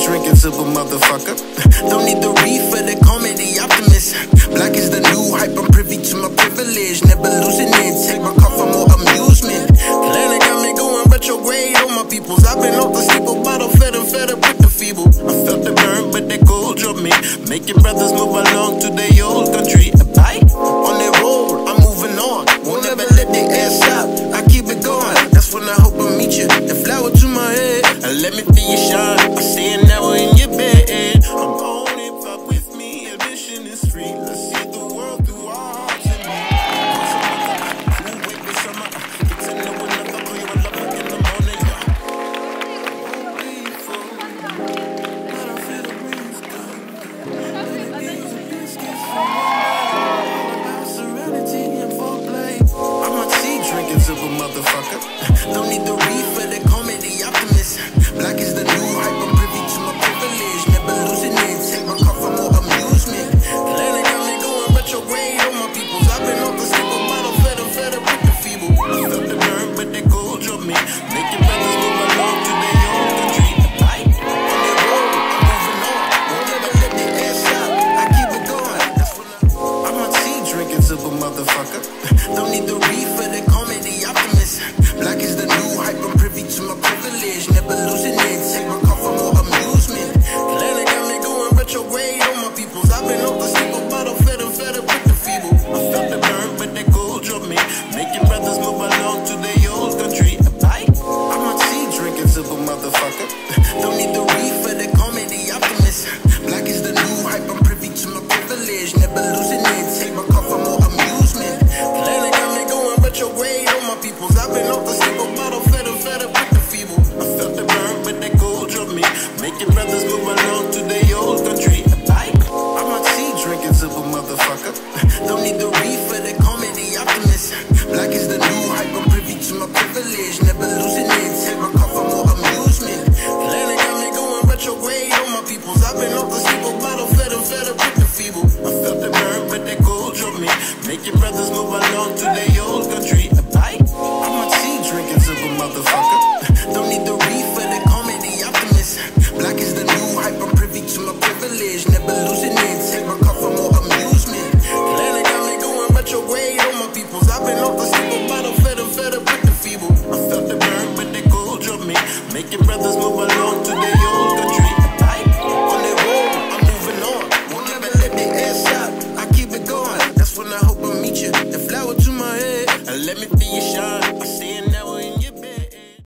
drinking super motherfucker. Don't need the reef for the comedy optimist. Black is the new hype, I'm privy to my privilege. Never losing it, take my car for more amusement. Planet got me going retrograde on my peoples. I've been off the steeple bottle, fed up with the feeble. I felt the burn, but that cold drove me, making brothers move along to their old country. A bite on their road, I'm moving on. Won't ever let the air stop, I keep it going. That's when I hope I meet you. The flower to my head, and let me feel you shine. I see it now in your bed. I'm on it, fuck with me. Admission is free. Let's see the world through our hearts and minds. Cool wave this summer. It's in the winter. I'll call you a lover in the morning. Won't be full, but I feel the breeze come. These biscuits from all about serenity and foreplay. I'm a tea drinking super motherfucker. Don't need the reef for the comedy optimist. Black is the new hype, I'm privy to my privilege. Never losing it, take my car for more amusement. Planet got me going retrograde on my peoples. I've been off the steeple bottle, fed up with the feeble. I felt the burn, but that cold drove me, making brothers move along to their own country. A bite on their road, I'm moving on. Won't ever let the air stop, I keep it going. That's when I'm a tea drinking super motherfucker. Don't need the reef for the comedy optimist. Black is the new hype, I'm privy to my privilege. Never losing it, take my car for more amusement. Planet got me going retrograde on my peoples. I've been off the steeple bottle, fed up with the feeble. I felt the burn, but that cold drove me, making brothers move along to their old country. A bite, I'm a tea drinking super motherfucker. Don't need the reef for the comedy optimist. Black is the new hype, I'm privy to my privilege. Never losing it, take my car for more amusement. Planet got me going retrograde on my peoples. I've been off the steeple bottle, fed up with the feeble. I felt the burn, but that cold drove me, making brothers move along